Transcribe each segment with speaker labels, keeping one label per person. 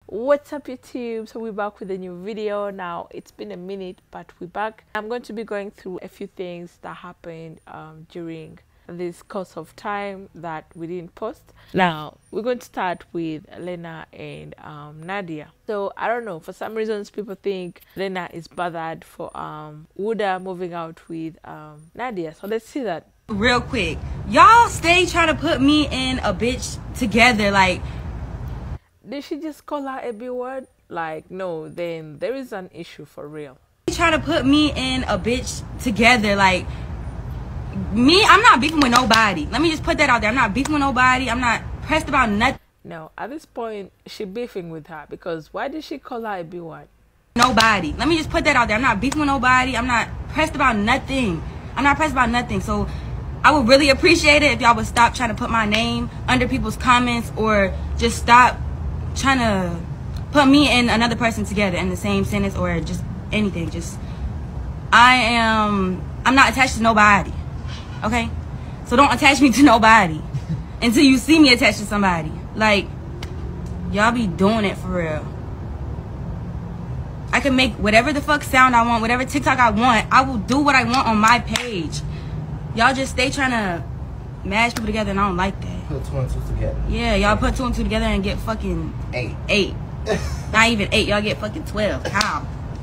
Speaker 1: What's up YouTube? So we're back with a new video. Now it's been a minute, but we're back. I'm going to be going through a few things that happened during this course of time that we didn't post. Now we're going to start with Lena and Nadia. So I don't know, for some reasons people think Lena is bothered for Uda moving out with Nadia. So let's see that
Speaker 2: real quick. Y'all stay trying to put me and a bitch together. Like,
Speaker 1: did she just call her a B word? Like, no, then there is an issue for real.
Speaker 2: Trying to put me and a bitch together. Like, me, I'm not beefing with nobody. Let me just put that out there. I'm not beefing with nobody. I'm not pressed about nothing.
Speaker 1: No, at this point, she beefing with her because why did she call her a B word?
Speaker 2: Nobody. Let me just put that out there. I'm not beefing with nobody. I'm not pressed about nothing. I'm not pressed about nothing. So I would really appreciate it if y'all would stop trying to put my name under people's comments, or just stop trying to put me and another person together in the same sentence, or just anything. Just, I'm not attached to nobody, okay? So don't attach me to nobody until you see me attached to somebody. Like, y'all be doing it for real. I can make whatever the fuck sound I want, whatever TikTok I want. I will do what I want on my page. Y'all just stay trying to mash people together, and I don't like that.
Speaker 3: Put two and two together.
Speaker 2: Yeah, y'all put two and two together and get fucking eight. Not even 8. Y'all get fucking 12. How?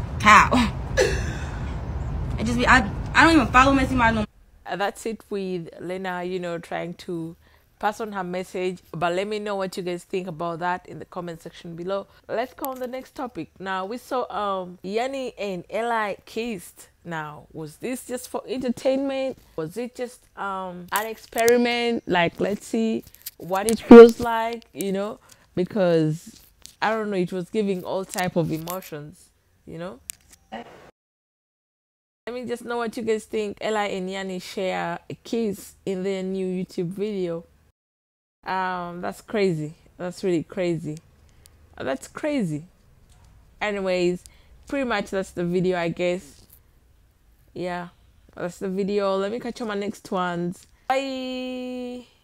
Speaker 2: It just be, I don't even follow Messy Mars no more.
Speaker 1: That's it with Lena, you know, trying to pass on her message. But let me know what you guys think about that in the comment section below. Let's go on the next topic. Now we saw Yanni and Eli kissed. Now, was this just for entertainment? Was it just an experiment? Like, let's see what it feels like, you know, because I don't know, it was giving all type of emotions, you know. Let me just know what you guys think. Eli and Yanni share a kiss in their new YouTube video. That's crazy. That's really crazy. That's crazy. Anyways, pretty much that's the video, I guess. Yeah, that's the video. Let me catch you on my next ones. Bye.